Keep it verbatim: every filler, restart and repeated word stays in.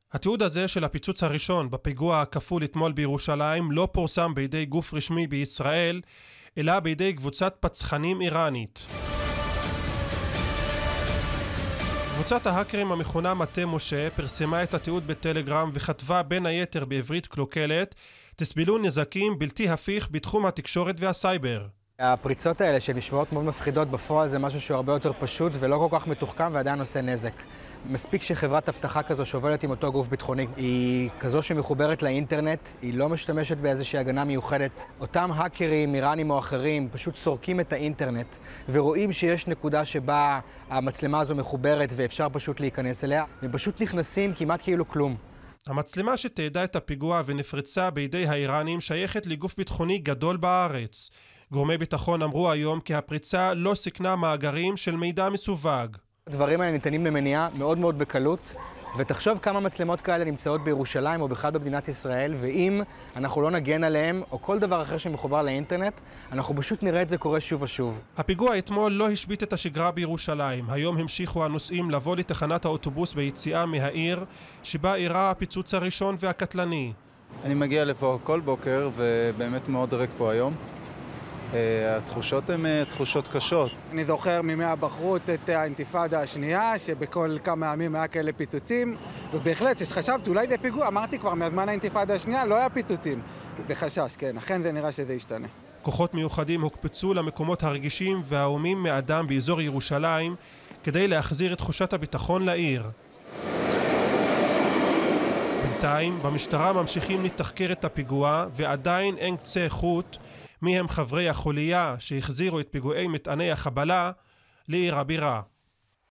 התיעוד הזה של הפיצוץ הראשון בפיגוע הכפול אתמול בירושלים לא פורסם בידי גוף רשמי בישראל, אלא בידי קבוצת פצחנים איראנית. קבוצת ההאקרים המכונה מטה משה פרסמה את התיעוד בטלגרם וכתבה בין היתר בעברית קלוקלת: תסבלו נזקים בלתי הפיך בתחום התקשורת והסייבר. הפריצות האלה שנשמעות מאוד מפחידות בפועל זה משהו שהוא הרבה יותר פשוט ולא כל כך מתוחכם ועדיין עושה נזק. מספיק שחברת אבטחה כזו שעובדת עם אותו גוף ביטחוני היא כזו שמחוברת לאינטרנט, היא לא משתמשת באיזושהי הגנה מיוחדת. אותם האקרים, איראנים או אחרים, פשוט סורקים את האינטרנט ורואים שיש נקודה שבה המצלמה הזו מחוברת ואפשר פשוט להיכנס אליה, והם פשוט נכנסים כמעט כאילו כלום. המצלמה שתעדה את הפיגוע ונפרצה בידי האיראנים שייכת לגוף ביטחוני גדול בארץ. גורמי ביטחון אמרו היום כי הפריצה לא סיכנה מאגרים של מידע מסווג. הדברים האלה ניתנים למניעה מאוד מאוד בקלות, ותחשוב כמה מצלמות כאלה נמצאות בירושלים או בכלל במדינת ישראל, ואם אנחנו לא נגן עליהם או כל דבר אחר שמחובר לאינטרנט, אנחנו פשוט נראה את זה קורה שוב ושוב. הפיגוע אתמול לא השבית את השגרה בירושלים. היום המשיכו הנוסעים לבוא לתחנת האוטובוס ביציאה מהעיר שבה אירע הפיצוץ הראשון והקטלני. אני מגיע לפה כל בוקר ובאמת מאוד ריק פה היום. התחושות הן תחושות קשות. אני זוכר מימי הבחרות את האינתיפאדה השנייה, שבכל כמה ימים היה כאלה פיצוצים, ובהחלט שחשבתי אולי זה פיגוע, אמרתי כבר מהזמן האינתיפאדה השנייה לא היה פיצוצים. בחשש, כן, אכן זה נראה שזה ישתנה. כוחות מיוחדים הוקפצו למקומות הרגישים והאומים מאדם באזור ירושלים כדי להחזיר את תחושת הביטחון לעיר. בינתיים במשטרה ממשיכים לתחקר את הפיגוע ועדיין אין קצה חוט מי הם חברי החוליה שהחזירו את פיגועי מטעני החבלה לעיר הבירה.